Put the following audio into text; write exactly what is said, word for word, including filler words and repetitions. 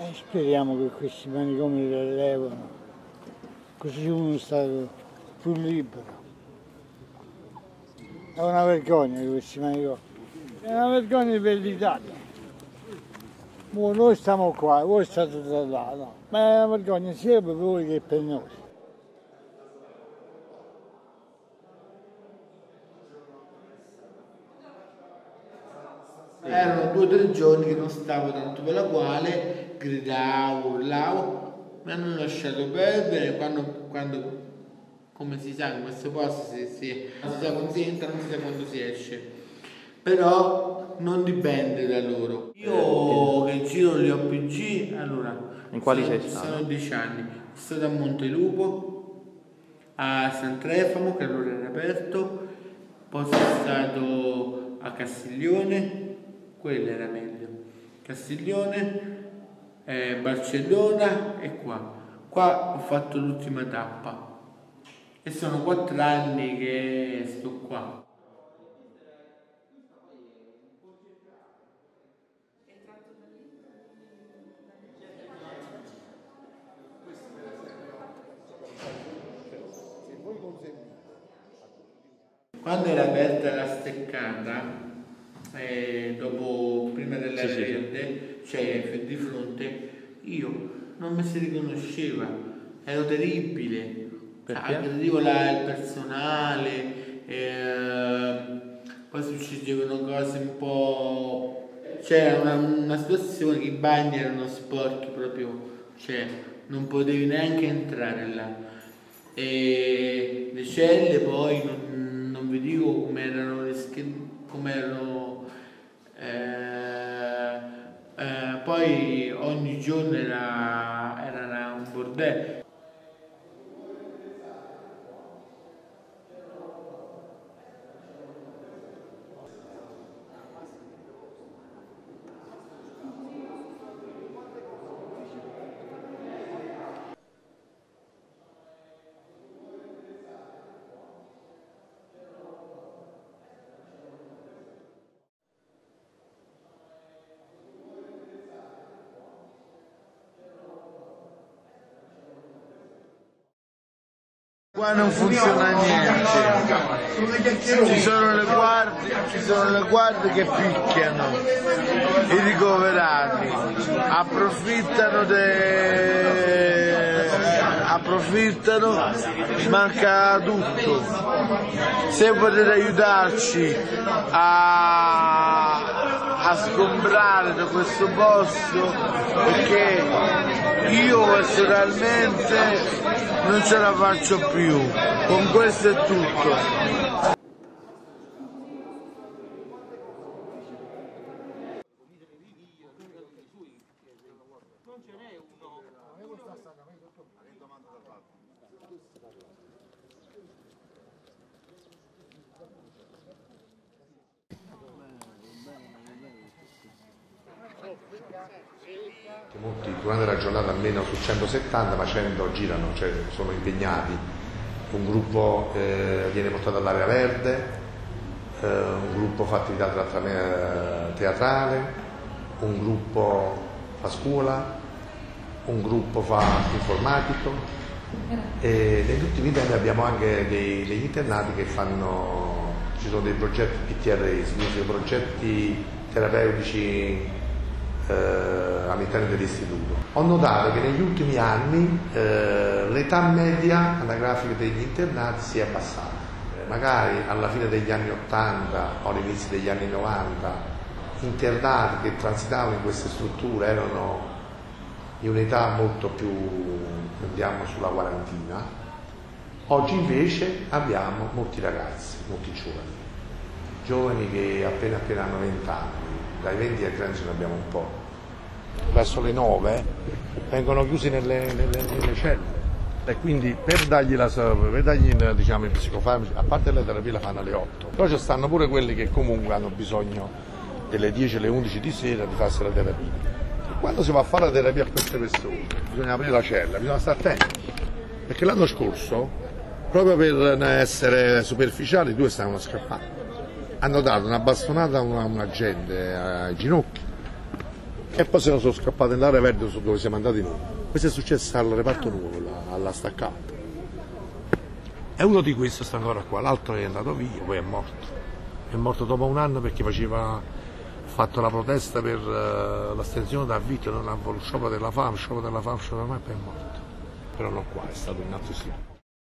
Speriamo che questi manicomi li elevano, così uno sta più libero. È una vergogna questi manicomi, è una vergogna per l'Italia. Noi stiamo qua, voi state da là, no. Ma è una vergogna sia per voi che per noi. Erano due o tre giorni che non stavo tanto per la quale gridavo, urlavo, mi hanno lasciato perdere quando, quando come si sa, in questo posto si, si, non si sa quando si entra, non si sa quando si esce. Però non dipende da loro. Io che giro gli O P G, allora, in quali sono, sei stato? sono dieci anni. Sono stato a Montelupo, a San Trefamo, che allora era aperto, poi sono stato a Castiglione, quello era meglio, Castiglione, eh, Barcellona e qua. Qua ho fatto l'ultima tappa e sono quattro anni che sto qua. Quando era aperta la steccata, eh, dopo, prima della sì, verde, sì. Cioè di fronte, io non mi si riconosceva, ero terribile, aggredivo la, il personale, eh, poi succedevano cose un po', c'era una, una situazione che i bagni erano sporchi proprio, cioè non potevi neanche entrare là, e le celle poi non, non vi dico come erano le schede, come erano, eh, eh, poi ogni giorno era, era un bordello. Qua non funziona niente, ci sono le guardie, ci sono le guardie che picchiano i ricoverati, approfittano, de... approfittano, manca tutto. Se potete aiutarci a, a sgombrare da questo posto, perché io personalmente non ce la faccio più, con questo è tutto. Molti durante la giornata almeno su centosettanta, ma cento girano, cioè sono impegnati. Un gruppo eh, viene portato all'area verde, eh, un gruppo fa attività teatrale, un gruppo fa scuola, un gruppo fa informatico e negli ultimi tempi abbiamo anche dei, degli internati che fanno, ci sono dei progetti P T R S, quindi dei progetti terapeutici all'interno dell'istituto. Ho notato che negli ultimi anni eh, l'età media anagrafica degli internati si è abbassata. Eh, magari alla fine degli anni ottanta o all'inizio degli anni novanta internati che transitavano in queste strutture erano di un'età molto più, andiamo sulla quarantina. Oggi invece abbiamo molti ragazzi, molti giovani, giovani che appena appena hanno venti anni, dai venti ai trenta ce ne abbiamo un po'. Verso le nove vengono chiusi nelle, nelle, nelle celle e quindi per dargli, la, per dargli diciamo, i psicofarmaci, a parte le terapie la fanno alle otto, però ci stanno pure quelli che comunque hanno bisogno delle dieci alle undici di sera di farsi la terapia. E quando si va a fare la terapia a queste persone bisogna aprire la cella, bisogna stare attenti, perché l'anno scorso, proprio per essere superficiali, due stavano scappando, hanno dato una bastonata a un agente ai ginocchi e poi se ne sono scappati nell'area verde dove siamo andati noi. Questo è successo al reparto nuovo, alla staccata. E uno di questi sta ancora qua, l'altro è andato via, poi è morto. È morto dopo un anno perché faceva, fatto la protesta per uh, l'astensione da vita, non ha voluto sciopero della fame, sciopero della fame, sciopero della fame, e poi è morto. Però non qua, è stato in altro sito.